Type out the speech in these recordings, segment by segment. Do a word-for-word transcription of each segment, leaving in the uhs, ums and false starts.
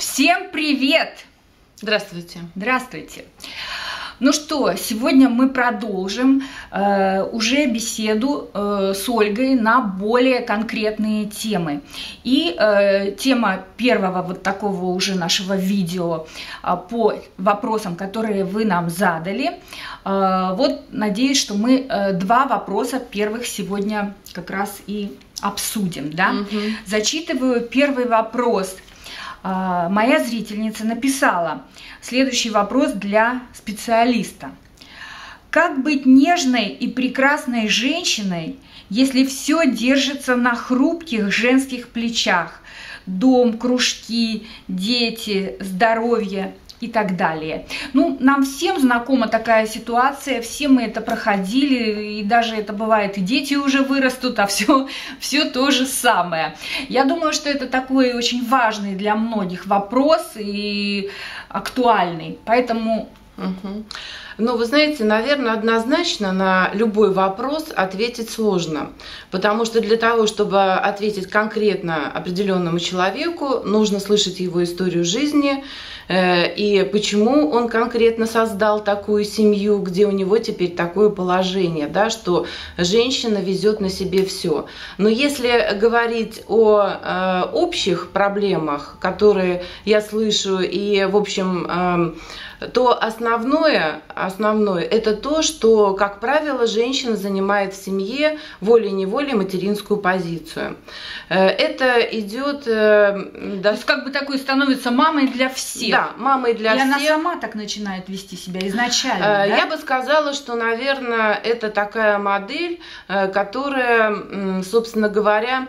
Всем привет! Здравствуйте. Здравствуйте. Ну что, сегодня мы продолжим э, уже беседу э, с Ольгой на более конкретные темы. И э, тема первого вот такого уже нашего видео э, по вопросам, которые вы нам задали. Э, вот надеюсь, что мы э, два вопроса первых сегодня как раз и обсудим. Да? Угу. Зачитываю первый вопрос. Моя зрительница написала следующий вопрос для специалиста. Как быть нежной и прекрасной женщиной, если все держится на хрупких женских плечах? Дом, кружки, дети, здоровье и так далее. Ну, нам всем знакома такая ситуация, все мы это проходили, и даже это бывает, и дети уже вырастут, а все, все то же самое. Я думаю, что это такой очень важный для многих вопрос и актуальный, поэтому... Угу. Ну, вы знаете, наверное, однозначно на любой вопрос ответить сложно, потому что для того, чтобы ответить конкретно определенному человеку, нужно слышать его историю жизни э, и почему он конкретно создал такую семью, где у него теперь такое положение, да, что женщина везет на себе все. Но если говорить о э, общих проблемах, которые я слышу, и, в общем, э, то основное, основное это то, что, как правило, женщина занимает в семье волей-неволей материнскую позицию. Это идет... То есть как бы такой становится мамой для всех. Да, мамой для и всех. И она сама так начинает вести себя изначально, Я да? бы сказала, что, наверное, это такая модель, которая, собственно говоря,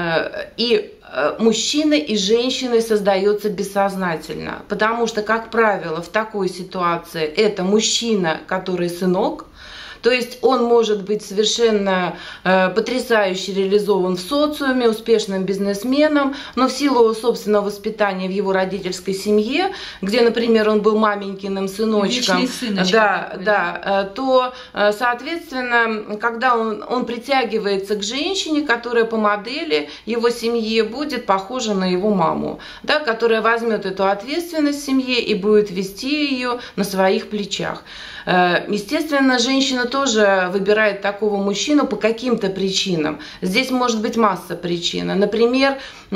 и мужчины и женщины создается бессознательно, потому что, как правило, в такой ситуации это мужчина, который сынок, то есть он может быть совершенно э, потрясающе реализован в социуме, успешным бизнесменом, но в силу собственного воспитания в его родительской семье, где, например, он был маменькиным сыночком, да, такой, да, да, то, соответственно, когда он, он притягивается к женщине, которая по модели его семьи будет похожа на его маму, да, которая возьмет эту ответственность в семье и будет вести ее на своих плечах. Естественно, женщина тоже выбирает такого мужчину по каким-то причинам. Здесь может быть масса причин. Например,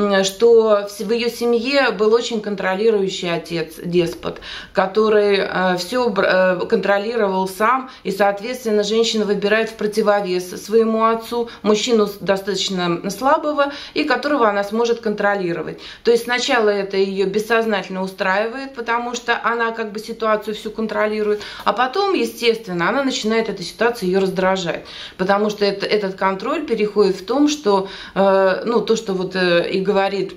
что в ее семье был очень контролирующий отец, деспот, который все контролировал сам, и, соответственно, женщина выбирает в противовес своему отцу мужчину достаточно слабого, и которого она сможет контролировать. То есть сначала это ее бессознательно устраивает, потому что она как бы ситуацию всю контролирует, а потом Потом, естественно, она начинает эта ситуация ее раздражать, потому что это, этот контроль переходит в том, что, э, ну, то, что вот э, и говорит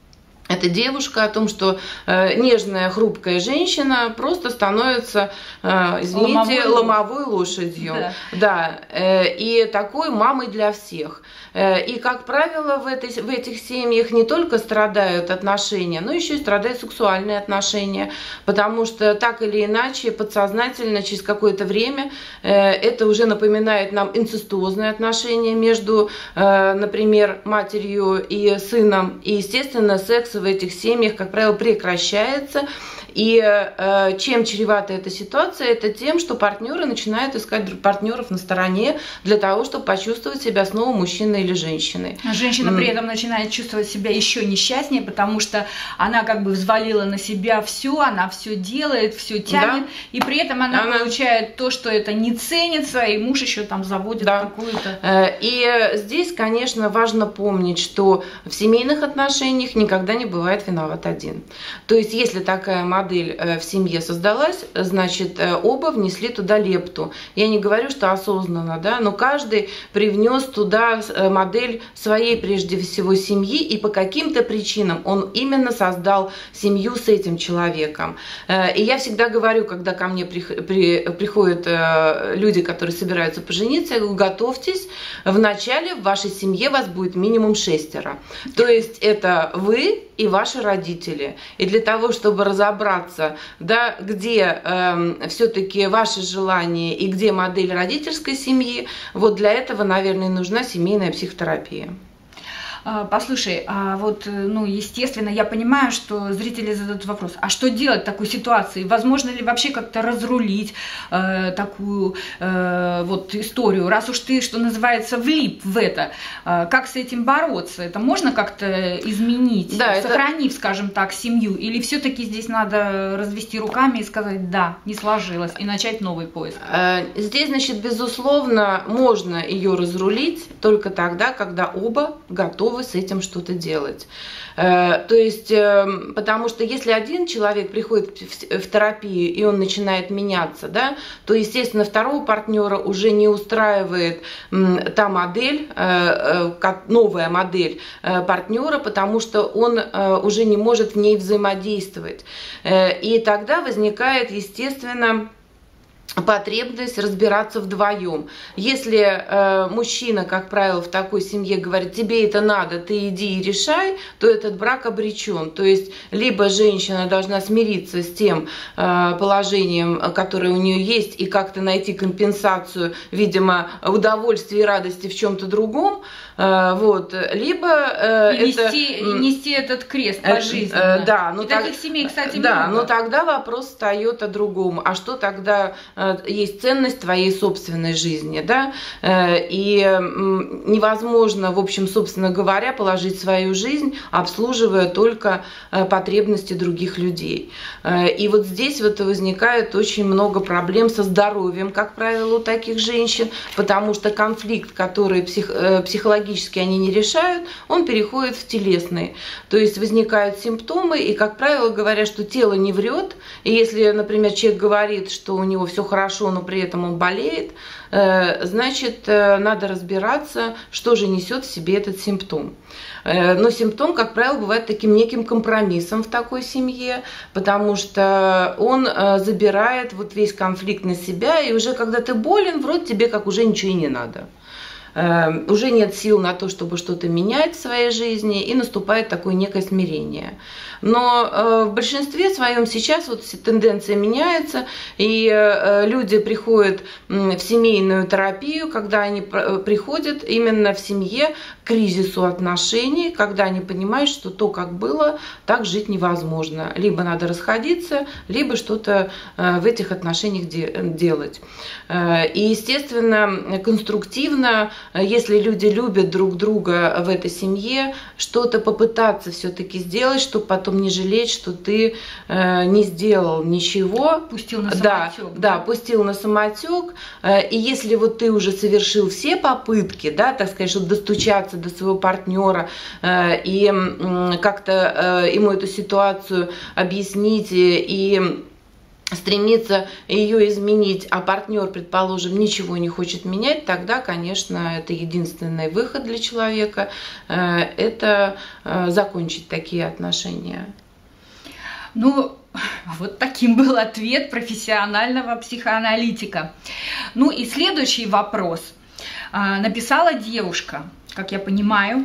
эта девушка о том, что э, нежная, хрупкая женщина просто становится, э, извините, ломовой, ломовой лошадью. Да. Да, э, и такой мамой для всех. Э, и, как правило, в, этой, в этих семьях не только страдают отношения, но еще и страдают сексуальные отношения, потому что так или иначе, подсознательно, через какое-то время э, это уже напоминает нам инцестуозные отношения между, э, например, матерью и сыном. И, естественно, секс в этих семьях, как правило, прекращается. И э, чем чревата эта ситуация, это тем, что партнеры начинают искать партнеров на стороне для того, чтобы почувствовать себя снова мужчиной или женщиной. А женщина mm. при этом начинает чувствовать себя еще несчастнее, потому что она как бы взвалила на себя все, она все делает, все тянет, да. И при этом она, она получает то, что это не ценится, и муж еще там заводит да. какую-то... И здесь, конечно, важно помнить, что в семейных отношениях никогда не бывает виноват один. То есть, если такая модель модель в семье создалась, значит, оба внесли туда лепту. Я не говорю, что осознанно, да, но каждый привнес туда модель своей, прежде всего, семьи, и по каким-то причинам он именно создал семью с этим человеком. И я всегда говорю, когда ко мне приходят люди, которые собираются пожениться, я говорю, готовьтесь, вначале в вашей семье вас будет минимум шестеро. То есть это вы и ваши родители. И для того, чтобы разобраться, да, где э, все-таки ваши желания и где модель родительской семьи, вот для этого, наверное, нужна семейная психотерапия. Послушай, а вот, ну, естественно, я понимаю, что зрители задают вопрос, а что делать в такой ситуации? Возможно ли вообще как-то разрулить э, такую э, вот историю, раз уж ты, что называется, влип в это? Э, как с этим бороться? Это можно как-то изменить, да, сохранив, это... скажем так, семью? Или все-таки здесь надо развести руками и сказать, да, не сложилось, и начать новый поиск? Здесь, значит, безусловно, можно ее разрулить только тогда, когда оба готовы с этим что-то делать. То есть, потому что если один человек приходит в терапию и он начинает меняться, да, то, естественно, второго партнера уже не устраивает та модель, новая модель партнера, потому что он уже не может в ней взаимодействовать. И тогда возникает, естественно, потребность разбираться вдвоем. Если э, мужчина, как правило, в такой семье говорит, тебе это надо, ты иди и решай, то этот брак обречен. То есть, либо женщина должна смириться с тем э, положением, которое у нее есть, и как-то найти компенсацию, видимо, удовольствия и радости в чем-то другом, э, вот, либо э, и это... нести, нести этот крест э, по жизни. Э, да, ну, и так, таких семей, кстати, да, много. Но тогда вопрос встает о другом. А что тогда есть ценность твоей собственной жизни, да, и невозможно, в общем, собственно говоря, положить свою жизнь, обслуживая только потребности других людей. И вот здесь вот возникает очень много проблем со здоровьем, как правило, у таких женщин, потому что конфликт, который псих, психологически они не решают, он переходит в телесный. То есть возникают симптомы, и, как правило, говорят, что тело не врет, и если, например, человек говорит, что у него все хорошо, но при этом он болеет, значит, надо разбираться, что же несет в себе этот симптом. Но симптом, как правило, бывает таким неким компромиссом в такой семье, потому что он забирает вот весь конфликт на себя, и уже когда ты болен, вроде тебе как уже ничего и не надо. Уже нет сил на то, чтобы что-то менять в своей жизни, и наступает такое некое смирение. Но в большинстве своем сейчас вот тенденция меняется, и люди приходят в семейную терапию, когда они приходят именно в семье к кризису отношений, когда они понимают, что то, как было, так жить невозможно. Либо надо расходиться, либо что-то в этих отношениях делать. И, естественно, конструктивно, если люди любят друг друга в этой семье, что-то попытаться все-таки сделать, чтобы потом не жалеть, что ты э, не сделал ничего. Пустил на самотек. Да, да, пустил на самотек. Э, и если вот ты уже совершил все попытки, да, так сказать, чтобы достучаться до своего партнера э, и э, как-то э, ему эту ситуацию объяснить и стремится ее изменить, а партнер, предположим, ничего не хочет менять, тогда, конечно, это единственный выход для человека, это закончить такие отношения. Ну, вот таким был ответ профессионального психоаналитика. Ну и следующий вопрос. Написала девушка, как я понимаю,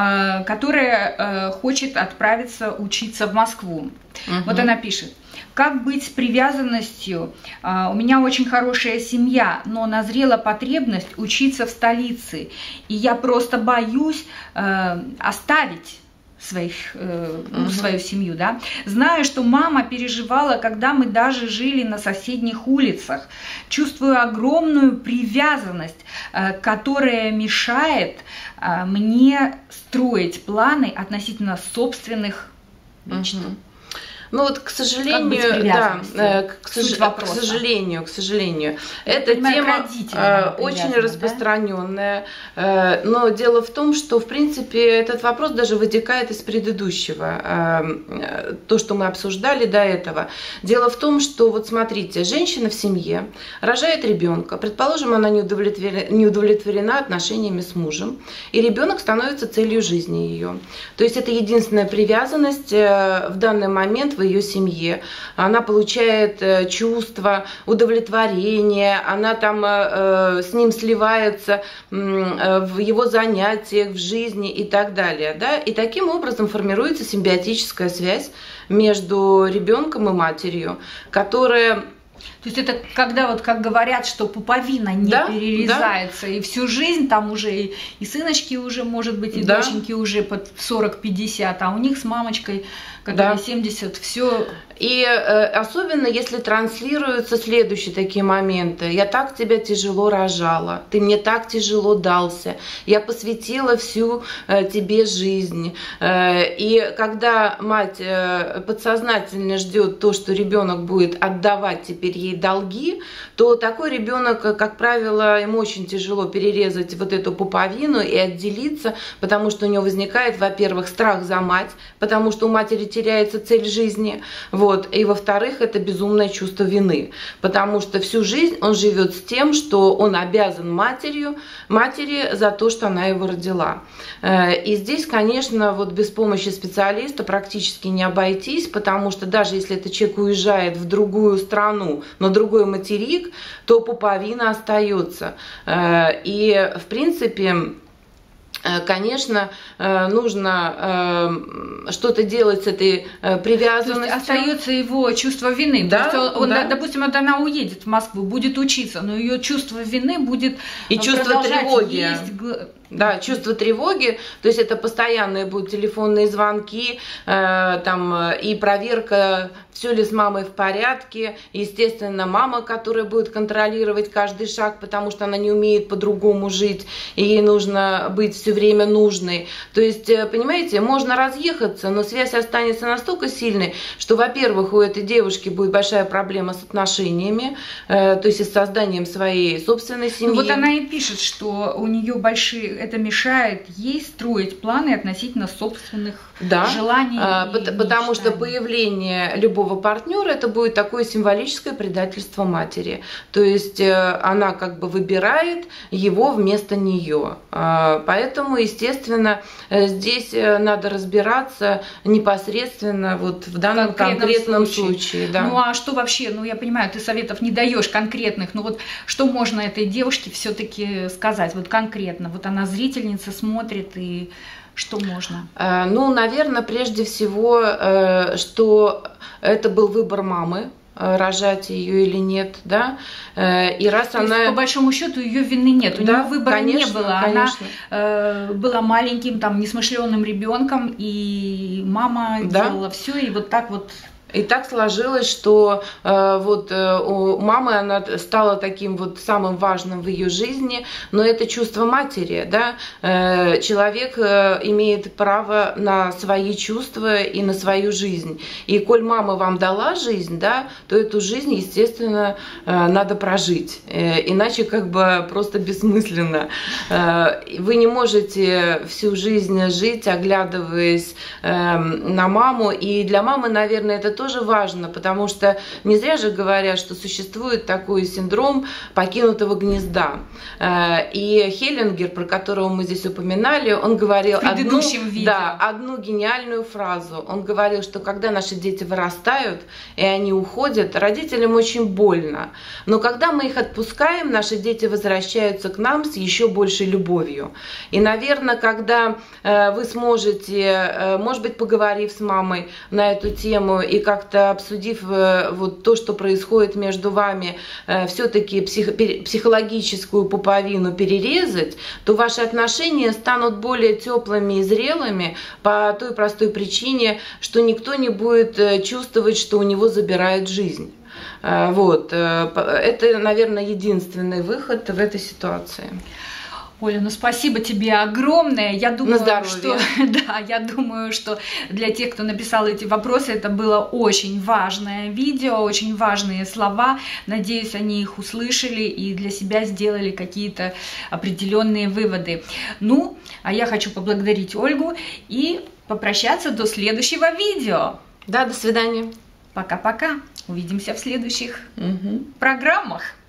которая хочет отправиться учиться в Москву. Угу. Вот она пишет. Как быть с привязанностью? У меня очень хорошая семья, но назрела потребность учиться в столице. И я просто боюсь оставить своих, uh-huh. свою семью. Да? Знаю, что мама переживала, когда мы даже жили на соседних улицах. Чувствую огромную привязанность, которая мешает мне строить планы относительно собственных мечт. Uh-huh. Ну вот, к сожалению, да, к, сож... к сожалению, к сожалению, эта тема очень распространенная. Да? Но дело в том, что, в принципе, этот вопрос даже вытекает из предыдущего, то, что мы обсуждали до этого. Дело в том, что, вот смотрите, женщина в семье рожает ребенка, предположим, она не удовлетворена, не удовлетворена отношениями с мужем, и ребенок становится целью жизни ее. То есть это единственная привязанность в данный момент в ее семье, она получает чувство удовлетворения, она там э, с ним сливается э, в его занятиях, в жизни и так далее, да, и таким образом формируется симбиотическая связь между ребенком и матерью, которая То есть это когда вот как говорят, что пуповина не да, перерезается, да. и всю жизнь там уже и, и сыночки уже, может быть, и да. доченьки уже под сорок-пятьдесят, а у них с мамочкой, которая да. семьдесят, все. И э, особенно если транслируются следующие такие моменты. Я так тебя тяжело рожала, ты мне так тяжело дался, я посвятила всю э, тебе жизнь. Э, и когда мать э, подсознательно ждет то, что ребенок будет отдавать теперь ей долги, то такой ребенок, как правило, ему очень тяжело перерезать вот эту пуповину и отделиться, потому что у него возникает, во-первых, страх за мать, потому что у матери теряется цель жизни. Вот. И во-вторых, это безумное чувство вины, потому что всю жизнь он живет с тем, что он обязан матерью, матери за то, что она его родила. И здесь, конечно, вот без помощи специалиста практически не обойтись, потому что даже если этот человек уезжает в другую страну, на другой материк, то пуповина остается. И, в принципе, конечно, нужно что-то делать с этой привязанностью. То есть остается его чувство вины. Да, То есть он, да. допустим, вот она уедет в Москву, будет учиться, но ее чувство вины будет и чувство тревоги. Есть. Да, чувство тревоги, то есть это постоянные будут телефонные звонки, э, там, и проверка, все ли с мамой в порядке. Естественно, мама, которая будет контролировать каждый шаг, потому что она не умеет по-другому жить, и ей нужно быть все время нужной. То есть, понимаете, можно разъехаться, но связь останется настолько сильной, что, во-первых, у этой девушки будет большая проблема с отношениями, э, то есть и с созданием своей собственной семьи. Ну, вот она и пишет, что у нее большие... это мешает ей строить планы относительно собственных да, желаний. А, потому что появление любого партнера это будет такое символическое предательство матери. То есть она как бы выбирает его вместо нее. Поэтому, естественно, здесь надо разбираться непосредственно вот в данном конкретном случае. случае да. Ну а что вообще, ну я понимаю, ты советов не даешь конкретных, но вот что можно этой девушке все-таки сказать, вот конкретно, вот она зрительница, смотрит, и что можно? Ну, наверное, прежде всего, что это был выбор мамы, рожать ее или нет, да, и раз То она... есть, по большому счету ее вины нет, у да, нее выбора конечно, не было, конечно. Она э, была маленьким, там, несмышленным ребенком, и мама да. делала все, и вот так вот... И так сложилось, что э, вот э, у мамы она стала таким вот самым важным в ее жизни, но это чувство матери, да, э, человек э, имеет право на свои чувства и на свою жизнь. И коль мама вам дала жизнь, да, то эту жизнь, естественно, э, надо прожить, э, иначе как бы просто бессмысленно. Э, вы не можете всю жизнь жить, оглядываясь э, на маму, и для мамы, наверное, это тоже тоже важно, потому что не зря же говорят, что существует такой синдром покинутого гнезда. И Хеллингер, про которого мы здесь упоминали, он говорил одну, да, одну гениальную фразу. Он говорил, что когда наши дети вырастают и они уходят, родителям очень больно. Но когда мы их отпускаем, наши дети возвращаются к нам с еще большей любовью. И, наверное, когда вы сможете, может быть, поговорив с мамой на эту тему и как как-то обсудив вот то, что происходит между вами, все-таки псих, психологическую пуповину перерезать, то ваши отношения станут более теплыми и зрелыми по той простой причине, что никто не будет чувствовать, что у него забирают жизнь. Вот. Это, наверное, единственный выход в этой ситуации. Оля, ну спасибо тебе огромное. Я думаю, На что да, я думаю, что для тех, кто написал эти вопросы, это было очень важное видео, очень важные слова. Надеюсь, они их услышали и для себя сделали какие-то определенные выводы. Ну, а я хочу поблагодарить Ольгу и попрощаться до следующего видео. Да, до свидания. Пока-пока. Увидимся в следующих угу. программах.